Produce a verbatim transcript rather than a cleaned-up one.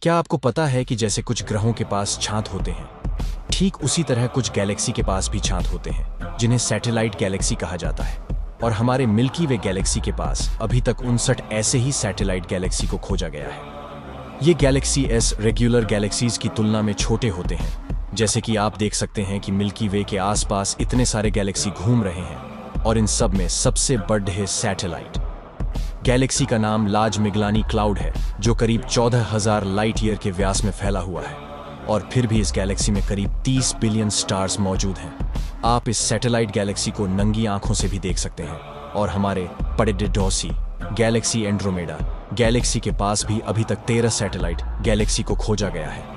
क्या आपको पता है कि जैसे कुछ ग्रहों के पास छात होते हैं, ठीक उसी तरह कुछ गैलेक्सी के पास भी छात होते हैं जिन्हें सैटेलाइट गैलेक्सी कहा जाता है। और हमारे मिल्की वे गैलेक्सी के पास अभी तक उनसठ ऐसे ही सैटेलाइट गैलेक्सी को खोजा गया है। ये गैलेक्सी एस रेगुलर गैलेक्सीज की तुलना में छोटे होते हैं। जैसे कि आप देख सकते हैं कि मिल्की वे के आसपास इतने सारे गैलेक्सी घूम रहे हैं और इन सब में सबसे बड़ा है सैटेलाइट। गैलेक्सी का नाम लार्ज मैगेलियन क्लाउड है, जो करीब चौदह हजार लाइट ईयर के व्यास में फैला हुआ है। और फिर भी इस गैलेक्सी में करीब तीस बिलियन स्टार्स मौजूद हैं। आप इस सैटेलाइट गैलेक्सी को नंगी आंखों से भी देख सकते हैं। और हमारे पडेडेडोसी गैलेक्सी एंड्रोमेडा गैलेक्सी के पास भी अभी तक तेरह सैटेलाइट गैलेक्सी को खोजा गया है।